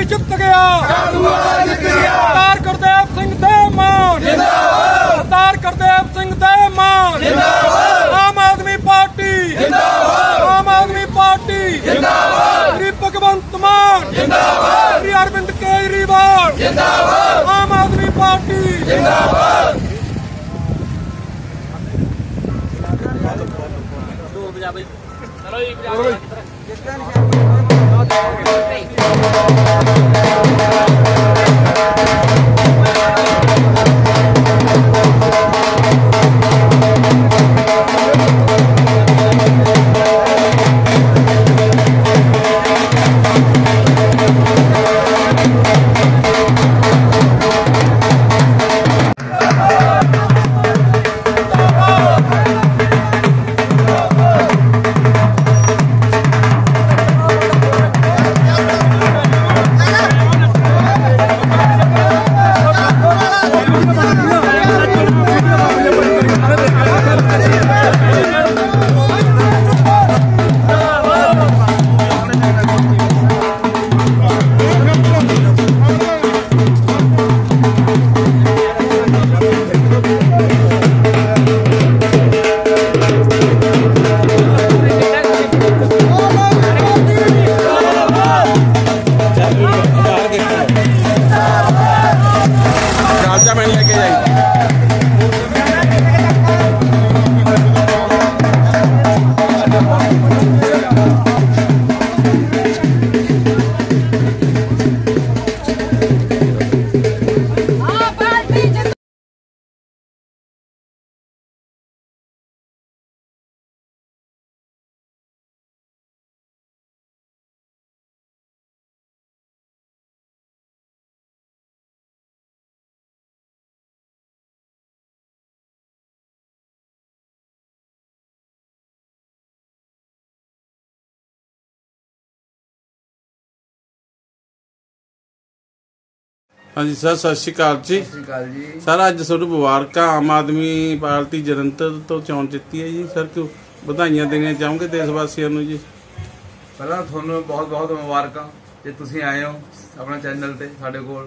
जित गया, सरदार गुरदेव सिंह दे मान, सरदार गुरदेव सिंह दे मान, आम आदमी पार्टी, आम आदमी पार्टी, श्री भगवंत मान, श्री अरविंद केजरीवाल, आम आदमी पार्टी। हाँ जी सर, सत श्री अकाल जी। सर अज तुहानू मुबारक, आम आदमी पार्टी जलंधर तो चोण जित्ती है जी। सर क्यों बधाइयां देना चाहोगे देश वासियों नूं जी? पहला तुहानू बहुत बहुत मुबारक जे तुसीं आए हो अपने चैनल ते साडे कोल।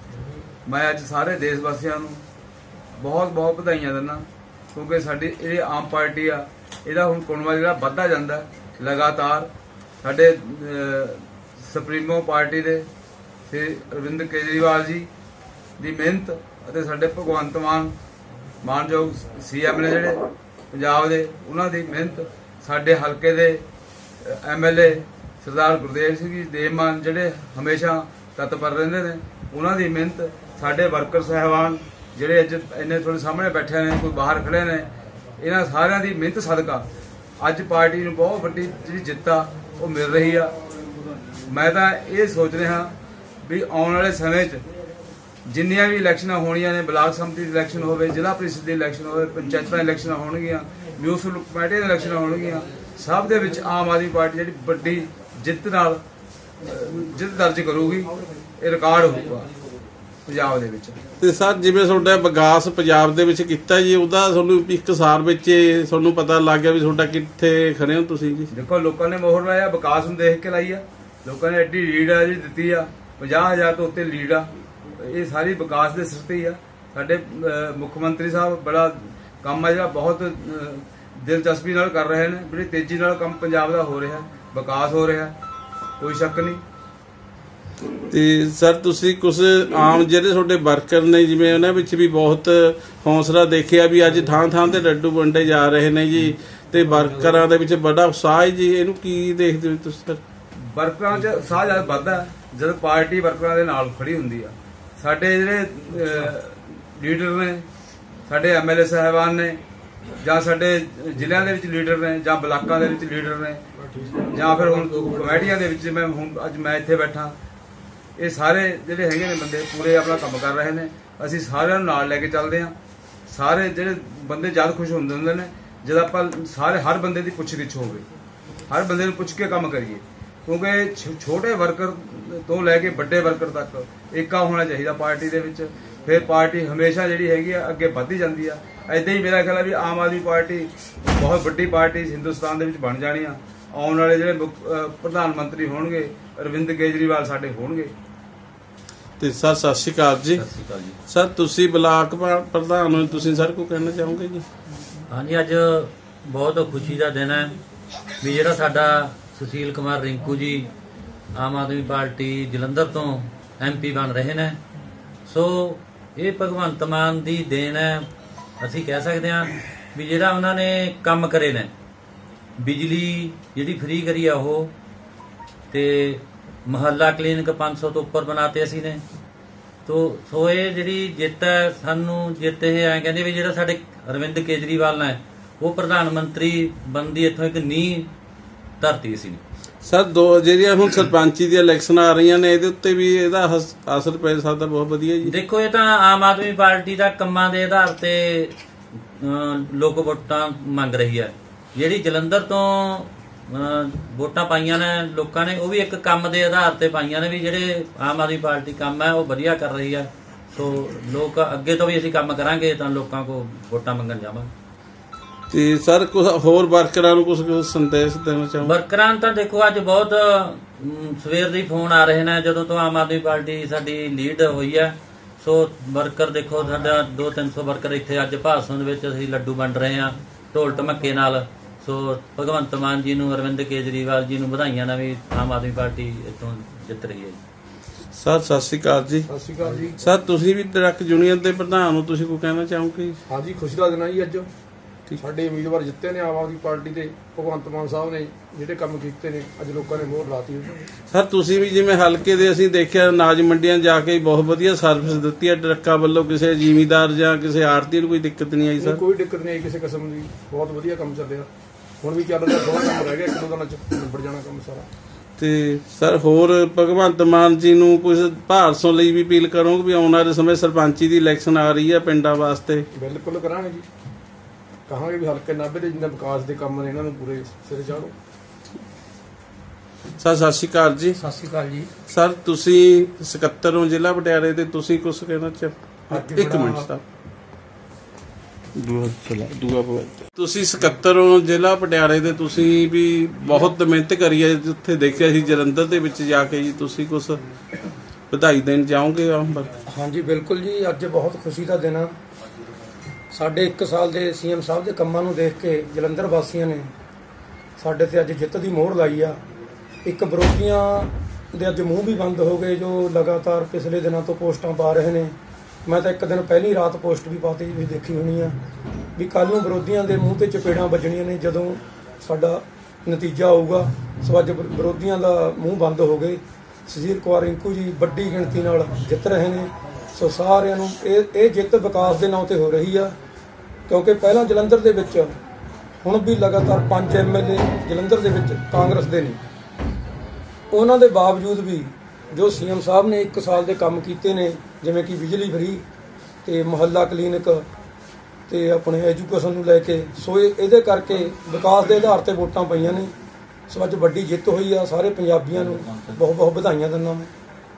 मैं अज सारे देश वासियों नूं बहुत बहुत बधाइयां दिंदा, क्योंकि साडी जिहड़ी आम पार्टी आ इहदा हुण कुणबा जिहड़ा वधदा जांदा लगातार। साडे सुप्रीमो पार्टी दे श्री अरविंद केजरीवाल जी की मेहनत और साडे भगवंत मानयोग CM ने जिहड़े पंजाब दे उन्हां दी मेहनत, साडे हलके दे MLA सरदार गुरदेव सिंह जी दे मान जिहड़े हमेशा तत्पर रहिंदे ने उन्हां दी मेहनत, साडे वर्कर साहबान जिहड़े अज इन्ने थोड़े सामने बैठे ने, कोई बाहर खड़े ने, इन्हां सारियां दी मेहनत सदका अज पार्टी नूं बहुत वड्डी जिहड़ी जित आ वो मिल रही आ। मैं तां ये सोच रहा भी आने वाले समय जिन्नियां भी इलैक्शन होनियां ने, ब्लाक समति की इलैक्शन होवे, जिला परिषद की इलैक्शन होवे, पंचायतां इलैक्शन होणगियां, म्यूनसिपल कमेटी की इलैक्शन होणगियां, सब दे विच आम आदमी पार्टी जिहड़ी वड्डी जित नाल जित दर्ज करूगी, ये रिकॉर्ड होਊਗਾ पंजाब दे विच। ते सर जिवें तुहाडा विकास पंजाब दे विच कीता जी, ਉਹਦਾ ਤੁਹਾਨੂੰ ਇੱਕ ਸਾਲ ਵਿੱਚ ਤੁਹਾਨੂੰ ਪਤਾ ਲੱਗ ਗਿਆ ਵੀ ਤੁਹਾਡਾ ਕਿੱਥੇ ਖੜੇ ਹੋ ਤੁਸੀਂ ਜੀ? देखो लोगों ने मोहर लाया, विकास ਨੂੰ देख के लाई आ, लोगों ने एडी लीड आ जी ਦਿੱਤੀ आ, 50,000 तो उत्ते लीड आ, ये सारी विकास के सिर ते ही आ। साडे मुख मंत्री साहब बड़ा काम आ जिहड़ा बहुत दिलचस्पी नाल कर रहे हैं, बड़ी तेजी नाल काम पंजाब दा हो रहा, विकास हो रहा, कोई शक नहीं। ਤੇ ਸਰ ਤੁਸੀਂ ਕੁਝ ਆਮ ਜਿਹੜੇ ਤੁਹਾਡੇ ਵਰਕਰ ਨੇ ਜਿਵੇਂ ਉਹਨਾਂ ਵਿੱਚ ਵੀ ਬਹੁਤ ਹੌਸਲਾ ਦੇਖਿਆ ਵੀ ਅੱਜ ਥਾਂ ਥਾਂ ਤੇ ਲੱਡੂ ਵੰਡੇ ਜਾ ਰਹੇ ਨੇ ਜੀ, ਤੇ ਵਰਕਰਾਂ ਦੇ ਵਿੱਚ ਬੜਾ ਉਤਸ਼ਾਹ ਹੈ ਜੀ, ਇਹਨੂੰ ਕੀ ਦੇਖਦੇ ਹੋ ਤੁਸੀਂ ਸਰ? ਵਰਕਰਾਂ 'ਚ ਉਤਸ਼ਾਹ ਜ਼ਿਆਦਾ ਵੱਧਦਾ ਜਦੋਂ ਪਾਰਟੀ ਵਰਕਰਾਂ ਦੇ ਨਾਲ ਖੜੀ ਹੁੰਦੀ ਆ। ਸਾਡੇ ਜਿਹੜੇ ਲੀਡਰ ਨੇ, ਸਾਡੇ MLA ਸਾਹਿਬਾਨ ਨੇ, ਜਾਂ ਸਾਡੇ ਜ਼ਿਲ੍ਹਿਆਂ ਦੇ ਵਿੱਚ ਲੀਡਰ ਨੇ, ਜਾਂ ਬਲਾਕਾਂ ਦੇ ਵਿੱਚ ਲੀਡਰ ਨੇ, ਜਾਂ ਫਿਰ ਹੁਣ ਕਮੇਟੀਆਂ ਦੇ ਵਿੱਚ ਜਿਵੇਂ ਹੁਣ ਅੱਜ ਮੈਂ ਇੱਥੇ ਬੈਠਾ, ਇਹ ਸਾਰੇ ਜਿਹੜੇ ਹੈਗੇ ਨੇ ਬੰਦੇ ਪੂਰੇ ਆਪਣਾ ਕੰਮ ਕਰ ਰਹੇ ਨੇ। ਅਸੀਂ ਸਾਰਿਆਂ ਨੂੰ ਨਾਲ ਲੈ ਕੇ ਚੱਲਦੇ ਹਾਂ। ਸਾਰੇ ਜਿਹੜੇ ਬੰਦੇ ਜਦ ਖੁਸ਼ ਹੁੰਦੇ ਨੇ ਜਦ ਆਪਾਂ ਸਾਰੇ ਹਰ ਬੰਦੇ ਦੀ ਪੁੱਛ ਗਿੱਛ ਹੋਵੇ, ਹਰ ਬੰਦੇ ਨੂੰ ਪੁੱਛ ਕੇ ਕੰਮ ਕਰੀਏ, ਕਿਉਂਕਿ ਛੋਟੇ ਵਰਕਰ ਤੋਂ ਲੈ ਕੇ ਵੱਡੇ ਵਰਕਰ ਤੱਕ ਏਕਾ ਹੋਣਾ ਚਾਹੀਦਾ ਪਾਰਟੀ ਦੇ ਵਿੱਚ। ਫਿਰ ਪਾਰਟੀ ਹਮੇਸ਼ਾ ਜਿਹੜੀ ਹੈਗੀ ਆ ਅੱਗੇ ਵੱਧਦੀ ਜਾਂਦੀ ਆ। ਇੱਦਾਂ ਹੀ ਮੇਰਾ ਖਿਆਲ ਆ ਵੀ ਆਮ ਆਦਮੀ ਪਾਰਟੀ ਬਹੁਤ ਵੱਡੀ ਪਾਰਟੀ ਹਿੰਦੁਸਤਾਨ ਦੇ ਵਿੱਚ ਬਣ ਜਾਣੀ ਆ। ਆਉਣ ਵਾਲੇ ਜਿਹੜੇ ਪ੍ਰਧਾਨ ਮੰਤਰੀ ਹੋਣਗੇ ਅਰਵਿੰਦ ਕੇਜਰੀਵਾਲ ਸਾਡੇ ਹੋਣਗੇ, ਤੇ ਸਰ ਸਤਿ ਸ਼੍ਰੀ ਅਕਾਲ ਜੀ। ਸਤਿ ਸ਼੍ਰੀ ਅਕਾਲ ਜੀ। ਸਰ ਤੁਸੀਂ ਬਲਾਕ ਪ੍ਰਧਾਨ ਹੋ, ਤੁਸੀਂ ਸਰ ਕੋ ਕਹਿਣਾ ਚਾਹੋਗੇ ਜੀ? ਹਾਂਜੀ, ਅੱਜ ਬਹੁਤ ਖੁਸ਼ੀ ਦਾ ਦਿਨ ਹੈ ਵੀ ਜਿਹੜਾ ਸਾਡਾ ਸੁਸ਼ੀਲ ਕੁਮਾਰ ਰਿੰਕੂ ਜੀ ਆਮ ਆਦਮੀ ਪਾਰਟੀ ਜਲੰਧਰ ਤੋਂ MP ਬਣ ਰਹੇ ਨੇ। ਸੋ ਇਹ ਭਗਵੰਤ ਮਾਨ ਦੀ ਦੇਣ ਹੈ, ਅਸੀਂ ਕਹਿ ਸਕਦੇ ਹਾਂ ਵੀ ਜਿਹੜਾ ਉਹਨਾਂ ਨੇ ਕੰਮ ਕਰੇ ਨੇ, ਬਿਜਲੀ ਜਿਹੜੀ ਫ੍ਰੀ ਕਰੀ ਆ ਉਹ, ਤੇ ਮੁਹੱਲਾ ਕਲੀਨਿਕ 500 ਤੋਂ ਉੱਪਰ ਬਣਾਤੇ ਅਸੀਂ ਨੇ। ਸੋ ਇਹ ਜਿਹੜੀ ਜਿੱਤ ਹੈ, ਸਾਨੂੰ ਜਿੱਤ ਇਹ ਐਂ ਕਹਿੰਦੇ ਵੀ ਜਿਹੜਾ ਸਾਡੇ ਅਰਵਿੰਦ ਕੇਜਰੀਵਾਲ ਨੇ ਉਹ ਪ੍ਰਧਾਨ ਮੰਤਰੀ ਬਣਨ ਦੀ ਇੱਥੋਂ ਇੱਕ ਨੀਂਹ ਧਰਤੀ ਸੀ। ਸਰ ਜਿਹੜੀਆਂ ਹੁਣ ਸਰਪੰਚੀ ਦੀਆਂ ਇਲੈਕਸ਼ਨ ਆ ਰਹੀਆਂ ਨੇ, ਇਹਦੇ ਉੱਤੇ ਵੀ ਇਹਦਾ ਅਸਰ ਪੈ ਸਕਦਾ ਬਹੁਤ ਵਧੀਆ ਜੀ। ਦੇਖੋ, ਇਹ ਤਾਂ ਆਮ ਆਦਮੀ ਪਾਰਟੀ ਦਾ ਕੰਮਾਂ ਦੇ ਆਧਾਰ ਤੇ ਲੋਕ ਵੋਟਾਂ ਮੰਗ ਰਹੀ ਹੈ। ਜਿਹੜੀ ਜਲੰਧਰ ਤੋਂ ਵੋਟਾਂ ਪਾਈਆਂ ਨੇ ਲੋਕਾਂ ਨੇ, ਉਹ ਵੀ ਇੱਕ ਕੰਮ ਦੇ ਆਧਾਰ ਤੇ ਪਾਈਆਂ ਨੇ ਵੀ ਜਿਹੜੇ ਆਮ ਆਦਮੀ ਪਾਰਟੀ ਕੰਮ ਹੈ ਉਹ ਵਧੀਆ ਕਰ ਰਹੀ ਹੈ। ਸੋ ਲੋਕ ਅੱਗੇ ਤੋਂ ਵੀ ਅਸੀਂ ਕੰਮ ਕਰਾਂਗੇ ਤਾਂ ਲੋਕਾਂ ਕੋ ਵੋਟਾਂ ਮੰਗਣ ਜਾਵਾਂਗੇ। ਤੇ ਸਰ ਕੁਝ ਹੋਰ ਵਰਕਰਾਂ ਨੂੰ ਕੁਝ ਸੰਦੇਸ਼ ਦੇਣਾ ਚਾਹੋ? ਵਰਕਰਾਂ ਤਾਂ ਦੇਖੋ ਅੱਜ ਬਹੁਤ ਸਵੇਰ ਦੇ ਫੋਨ ਆ ਰਹੇ ਨੇ ਜਦੋਂ ਤੋਂ ਆਮ ਆਦਮੀ ਪਾਰਟੀ ਸਾਡੀ ਲੀਡ ਹੋਈ ਹੈ। ਸੋ ਵਰਕਰ ਦੇਖੋ, ਸਾਡਾ 200-300 ਵਰਕਰ ਇੱਥੇ ਅੱਜ ਭਾਸ਼ਣ ਦੇ ਵਿੱਚ ਅਸੀਂ ਲੱਡੂ ਵੰਡ ਰਹੇ ਹਾਂ ਢੋਲ ਢਮੱਕੇ ਨਾਲ। ਸੋ ਭਗਵੰਤ ਮਾਨ ਜੀ ਨੂੰ, ਅਰਵਿੰਦ ਕੇਜਰੀਵਾਲ ਜੀ ਨੂੰ ਵਧਾਈਆਂ ਨੇ ਵੀ ਆਮ ਆਦਮੀ ਪਾਰਟੀ ਇੱਥੋਂ ਜਿੱਤ ਰਹੀ ਹੈ ਜੀ। ਸਰ ਸਤਿ ਸ਼੍ਰੀ ਅਕਾਲ ਜੀ। ਸਤਿ ਸ਼੍ਰੀ ਅਕਾਲ ਜੀ। ਸਰ ਤੁਸੀਂ ਵੀ ਟਰੱਕ ਯੂਨੀਅਨ ਦੇ ਪ੍ਰਧਾਨ ਹੋ, ਤੁਸੀਂ ਕੋਈ ਕਹਿਣਾ ਚਾਹੋਗੇ? ਹਾਂਜੀ, ਖੁਸ਼ੀ ਦਾ ਦਿਨ ਹੈ ਜੀ ਅੱਜ। ਸਾਡੇ ਉਮੀਦਵਾਰ ਜਿੱਤੇ ਨੇ ਆਮ ਆਦਮੀ ਪਾਰਟੀ ਦੇ, ਭਗਵੰਤ ਮਾਨ ਸਾਹਿਬ ਨੇ ਜਿਹੜੇ ਕੰਮ ਕੀਤੇ ਨੇ, ਅੱਜ ਲੋਕਾਂ ਨੇ ਮੋਹਰ ਲਾਤੀ। ਸਰ ਤੁਸੀਂ ਵੀ ਜਿਵੇਂ ਹਲਕੇ ਦੇ ਅਸੀਂ ਦੇਖਿਆ ਅਨਾਜ ਮੰਡੀਆਂ ਜਾ ਕੇ ਬਹੁਤ ਵਧੀਆ ਸਰਵਿਸ ਦਿੱਤੀ ਹੈ ਟਰੱਕਾਂ ਵੱਲੋਂ, ਕਿਸੇ ਜ਼ਿਮੀਂਦਾਰ ਜਾਂ ਕਿਸੇ ਆੜ੍ਹਤੀ ਨੂੰ ਕੋਈ ਦਿੱਕਤ ਨਹੀਂ ਆਈ? ਸਰ ਕੋਈ ਦਿੱਕਤ ਨਹੀਂ ਆਈ ਕਿਸੇ ਕਿਸਮ ਦੀ, ਬਹੁਤ ਵਧੀਆ ਕੰਮ ਚੱਲਿਆ। ਹੁਣ ਵੀ ਚੱਲ ਰਿਹਾ, ਬਹੁਤ ਕੰਮ ਰਹਿ ਗਿਆ, ਇੱਕ ਦੋ ਦਿਨਾਂ ਚ ਨਿਬੜ ਜਾਣਾ ਕੰਮ ਸਾਰਾ। ਤੇ ਸਰ ਹੋਰ ਭਗਵੰਤ ਮਾਨ ਜੀ ਨੂੰ ਕੁਝ ਭਾਰਸੋਂ ਲਈ ਵੀ ਅਪੀਲ ਕਰੋਗੇ ਵੀ ਆਉਣ ਵਾਲੇ ਸਮੇਂ ਸਰਪੰਚੀ ਦੀ ਇਲੈਕਸ਼ਨ ਆ ਰਹੀ ਹੈ ਪਿੰਡਾਂ ਵਾਸਤੇ? ਬਿਲਕੁਲ ਕਰਾਂਗੇ ਜੀ, ਕਹਾਂਗੇ ਵੀ ਹਲਕੇ ਨਾਭੇ ਦੇ ਜਿੰਨੇ ਵਿਕਾਸ ਦੇ ਕੰਮ ਨੇ ਇਹਨਾਂ ਨੂੰ ਪੂਰੇ ਸਿਰੇ ਚਾੜੋ। ਸਰ ਸਤਿ ਸ਼੍ਰੀ ਅਕਾਲ ਜੀ। ਸਤਿ ਸ਼੍ਰੀ ਅਕਾਲ ਜੀ। ਸਰ ਤੁਸੀਂ ਸਕੱਤਰ ਹੋ ਜ਼ਿਲ੍ਹਾ ਪਟਿਆਲੇ ਦੇ, ਤੁਸੀਂ ਕੁਝ ਕਹਿਣਾ ਚਾਹੋ? ਇੱਕ ਮਿੰਟ ਸਰ, ਤੁਸੀਂ ਸਕੱਤਰ ਹੋ ਜ਼ਿਲ੍ਹਾ ਪਟਿਆਲੇ ਦੇ, ਤੁਸੀਂ ਵੀ ਬਹੁਤ ਮਿਹਨਤ ਕਰੀ ਹੈ, ਉੱਥੇ ਦੇਖਿਆ ਸੀ ਜਲੰਧਰ ਦੇ ਵਿੱਚ ਜਾ ਕੇ ਜੀ, ਤੁਸੀਂ ਕੁਝ ਵਧਾਈ ਦੇਣ ਚਾਹੋਗੇ? ਹਾਂਜੀ ਬਿਲਕੁਲ ਜੀ, ਅੱਜ ਬਹੁਤ ਖੁਸ਼ੀ ਦਾ ਦਿਨ ਆ। ਸਾਡੇ 1 ਸਾਲ ਦੇ CM ਸਾਹਿਬ ਦੇ ਕੰਮਾਂ ਨੂੰ ਦੇਖ ਕੇ ਜਲੰਧਰ ਵਾਸੀਆਂ ਨੇ ਸਾਡੇ ਤੇ ਅੱਜ ਜਿੱਤ ਦੀ ਮੋਹਰ ਲਾਈ ਆ। ਇੱਕ ਵਿਰੋਧੀਆਂ ਦੇ ਅੱਜ ਮੂੰਹ ਵੀ ਬੰਦ ਹੋ ਗਏ ਜੋ ਲਗਾਤਾਰ ਪਿਛਲੇ ਦਿਨਾਂ ਤੋਂ ਪੋਸਟਾਂ ਪਾ ਰਹੇ ਨੇ। ਮੈਂ ਤਾਂ ਇੱਕ ਦਿਨ ਪਹਿਲੀ ਰਾਤ ਪੋਸਟ ਵੀ ਪਾਤੀ, ਵੀ ਦੇਖੀ ਹੋਣੀ ਆ, ਵੀ ਕੱਲ੍ਹ ਨੂੰ ਵਿਰੋਧੀਆਂ ਦੇ ਮੂੰਹ ਤੇ ਚਪੇੜਾਂ ਵੱਜਣੀਆਂ ਨੇ ਜਦੋਂ ਸਾਡਾ ਨਤੀਜਾ ਆਊਗਾ। ਸੋ ਅੱਜ ਵਿਰੋਧੀਆਂ ਦਾ ਮੂੰਹ ਬੰਦ ਹੋ ਗਏ। ਸੁਸ਼ੀਲ ਕੁਮਾਰ ਰਿੰਕੂ ਜੀ ਵੱਡੀ ਗਿਣਤੀ ਨਾਲ ਜਿੱਤ ਰਹੇ ਨੇ। ਸੋ ਸਾਰਿਆਂ ਨੂੰ ਇਹ ਜਿੱਤ ਵਿਕਾਸ ਦੇ ਨਾਂ ਤੇ ਹੋ ਰਹੀ ਆ, ਕਿਉਂਕਿ ਪਹਿਲਾਂ ਜਲੰਧਰ ਦੇ ਵਿੱਚ ਹੁਣ ਵੀ ਲਗਾਤਾਰ 5 MLA ਜਲੰਧਰ ਦੇ ਵਿੱਚ ਕਾਂਗਰਸ ਦੇ ਨੇ। ਉਹਨਾਂ ਦੇ ਬਾਵਜੂਦ ਵੀ ਜੋ CM ਸਾਹਿਬ ਨੇ 1 ਸਾਲ ਦੇ ਕੰਮ ਕੀਤੇ ਨੇ, ਜਿਵੇਂ ਕਿ ਬਿਜਲੀ ਫਰੀ ਤੇ ਮੁਹੱਲਾ ਕਲੀਨਿਕ ਤੇ ਆਪਣੇ ਐਜੂਕੇਸ਼ਨ ਨੂੰ ਲੈ ਕੇ, ਸੋ ਇਹਦੇ ਕਰਕੇ ਵਿਕਾਸ ਦੇ ਆਧਾਰ ਤੇ ਵੋਟਾਂ ਪਈਆਂ ਨੇ। ਸੋ ਅੱਜ ਵੱਡੀ ਜਿੱਤ ਹੋਈ ਆ, ਸਾਰੇ ਪੰਜਾਬੀਆਂ ਨੂੰ ਬਹੁਤ ਬਹੁਤ ਵਧਾਈਆਂ ਦਿੰਦਾ ਮੈਂ।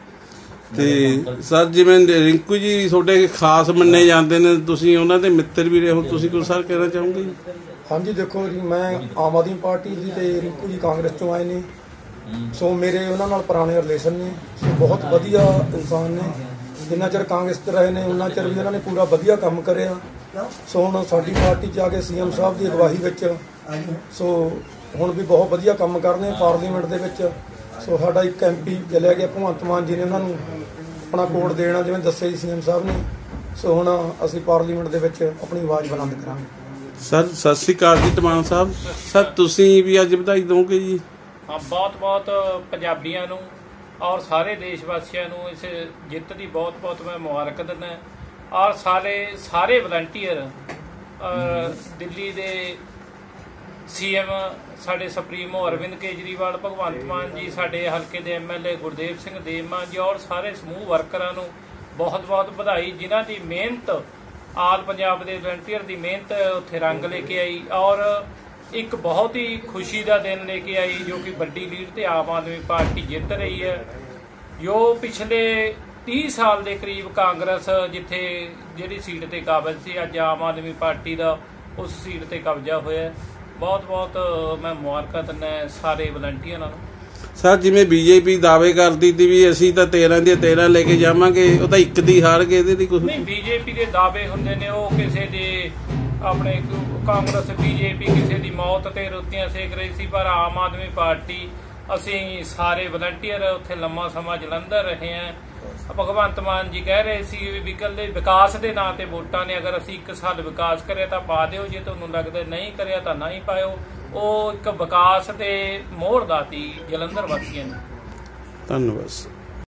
ਤੇ ਸਰ ਜਿਵੇਂ ਰਿੰਕੂ ਜੀ ਤੁਹਾਡੇ ਖਾਸ ਮੰਨੇ ਜਾਂਦੇ ਨੇ, ਤੁਸੀਂ ਉਹਨਾਂ ਦੇ ਮਿੱਤਰ ਵੀ ਰਹੇ ਹੋ, ਤੁਸੀਂ ਕੁਝ ਸਰ ਕਹਿਣਾ ਚਾਹੋਗੇ? ਹਾਂਜੀ ਦੇਖੋ ਜੀ, ਮੈਂ ਆਮ ਆਦਮੀ ਪਾਰਟੀ ਦੀ ਤੇ ਰਿੰਕੂ ਜੀ ਕਾਂਗਰਸ ਚੋਂ ਆਏ ਨੇ। ਸੋ ਮੇਰੇ ਉਹਨਾਂ ਨਾਲ ਪੁਰਾਣੇ ਰਿਲੇਸ਼ਨ ਨੇ। ਸੋ ਬਹੁਤ ਵਧੀਆ ਇਨਸਾਨ ਨੇ। ਜਿੰਨਾ ਚਿਰ ਕਾਂਗਰਸ 'ਚ ਰਹੇ ਨੇ ਉਹਨਾਂ ਚਿਰ ਵੀ ਉਹਨਾਂ ਨੇ ਪੂਰਾ ਵਧੀਆ ਕੰਮ ਕਰਿਆ। ਸੋ ਹੁਣ ਸਾਡੀ ਪਾਰਟੀ 'ਚ ਆ ਕੇ CM ਸਾਹਿਬ ਦੀ ਅਗਵਾਈ ਵਿੱਚ ਸੋ ਹੁਣ ਵੀ ਬਹੁਤ ਵਧੀਆ ਕੰਮ ਕਰਨੇ ਪਾਰਲੀਮੈਂਟ ਦੇ ਵਿੱਚ। ਸੋ ਸਾਡਾ ਇੱਕ MP ਚਲਿਆ ਗਿਆ, ਭਗਵੰਤ ਮਾਨ ਜੀ ਨੇ ਉਹਨਾਂ ਨੂੰ ਆਪਣਾ ਕੋਡ ਦੇਣਾ, ਜਿਵੇਂ ਦੱਸਿਆ ਜੀ CM ਸਾਹਿਬ ਨੇ। ਸੋ ਹੁਣ ਅਸੀਂ ਪਾਰਲੀਮੈਂਟ ਦੇ ਵਿੱਚ ਆਪਣੀ ਆਵਾਜ਼ ਬੁਲੰਦ ਕਰਾਂਗੇ। ਸਰ ਸਤਿ ਸ਼੍ਰੀ ਅਕਾਲ ਜੀ ਤਮਾਨ ਸਾਹਿਬ। ਸਰ ਤੁਸੀਂ ਵੀ ਅੱਜ ਵਧਾਈ ਦਿਓਗੇ ਜੀ? ਹਾਂ, ਬਹੁਤ ਪੰਜਾਬੀਆਂ ਨੂੰ ਔਰ ਸਾਰੇ ਦੇਸ਼ ਵਾਸੀਆਂ ਨੂੰ ਇਸ ਜਿੱਤ ਦੀ ਬਹੁਤ ਮੈਂ ਮੁਬਾਰਕ ਦਿੰਦਾ। ਔਰ ਸਾਰੇ ਵਲੰਟੀਅਰ, ਦਿੱਲੀ ਦੇ CM ਸਾਡੇ ਸੁਪਰੀਮੋ ਅਰਵਿੰਦ ਕੇਜਰੀਵਾਲ, ਭਗਵੰਤ ਮਾਨ ਜੀ, ਸਾਡੇ ਹਲਕੇ ਦੇ MLA ਗੁਰਦੇਵ ਸਿੰਘ ਦੇਵਮਾਨ ਜੀ ਔਰ ਸਾਰੇ ਸਮੂਹ ਵਰਕਰਾਂ ਨੂੰ ਬਹੁਤ ਵਧਾਈ, ਜਿਨ੍ਹਾਂ ਦੀ ਮਿਹਨਤ, ਆਲ ਪੰਜਾਬ ਦੇ ਵਲੰਟੀਅਰ ਦੀ ਮਿਹਨਤ ਉੱਥੇ ਰੰਗ ਲੈ ਕੇ ਆਈ ਔਰ ਇੱਕ ਬਹੁਤ ਹੀ ਖੁਸ਼ੀ ਦਾ ਦਿਨ ਲੈ ਕੇ ਆਈ, ਜੋ ਕਿ ਵੱਡੀ ਲੀਡ ਤੇ ਆਮ ਆਦਮੀ ਪਾਰਟੀ ਜਿੱਤ ਰਹੀ ਹੈ। ਜੋ ਪਿਛਲੇ 30 ਸਾਲ ਦੇ ਕਰੀਬ ਕਾਂਗਰਸ ਜਿੱਥੇ ਜਿਹੜੀ ਸੀਟ ਤੇ ਕਾਬਜ਼ ਸੀ, ਅੱਜ ਆਮ ਆਦਮੀ ਪਾਰਟੀ ਦਾ ਉਸ ਸੀਟ ਤੇ ਕਬਜ਼ਾ ਹੋਇਆ। ਬਹੁਤ ਮੈਂ ਮੁਬਾਰਕਾਂ ਦਿੰਦਾ ਸਾਰੇ ਵਲੰਟੀਅਰਾਂ ਨੂੰ। ਸਰ ਜਿਵੇਂ ਬੀਜੇਪੀ ਦਾਅਵੇ ਕਰਦੀ ਸੀ ਵੀ ਅਸੀਂ ਤਾਂ 13 ਦੀਆਂ 13 ਲੈ ਕੇ ਜਾਵਾਂਗੇ, ਉਹ ਤਾਂ ਇੱਕ ਦੀ ਹਾਰ ਗਏ, ਇਹਦੇ ਦੀ ਕੁਝ ਨਹੀਂ। ਬੀਜੇਪੀ ਦੇ ਦਾਅਵੇ ਹੁੰਦੇ ਨੇ, ਉਹ ਕਿਸੇ ਦੇ ਆਪਣੇ ਕਾਂਗਰਸ ਬੀਜੇਪੀ ਕਿਸੇ ਦੀ ਮੌਤ ਤੇ ਰੋਟੀਆਂ ਸੇਕ ਰਹੀ ਸੀ, ਪਰ ਆਮ ਆਦਮੀ ਪਾਰਟੀ ਅਸੀਂ ਸਾਰੇ ਵਲੰਟੀਅਰ ਉੱਥੇ ਲੰਮਾ ਸਮਾਂ ਜਲੰਧਰ ਰਹੇ ਹਾਂ। ਭਗਵੰਤ ਮਾਨ ਜੀ ਕਹਿ ਰਹੇ ਸੀ ਵੀ ਇਕੱਲੇ ਵਿਕਾਸ ਦੇ ਨਾਂ ਤੇ ਵੋਟਾਂ ਨੇ, ਅਗਰ ਅਸੀਂ 1 ਸਾਲ ਵਿਕਾਸ ਕਰਿਆ ਤਾਂ ਪਾ ਦਿਓ, ਜੇ ਤੁਹਾਨੂੰ ਲੱਗਦਾ ਨਹੀਂ ਕਰਿਆ ਤਾਂ ਨਹੀਂ ਪਾਇਓ। ਉਹ ਇੱਕ ਵਿਕਾਸ ਦੇ ਮੋਹਰ ਦਾਤੀ ਜਲੰਧਰ ਵਾਸੀਆਂ ਨੇ। ਧੰਨਵਾਦ।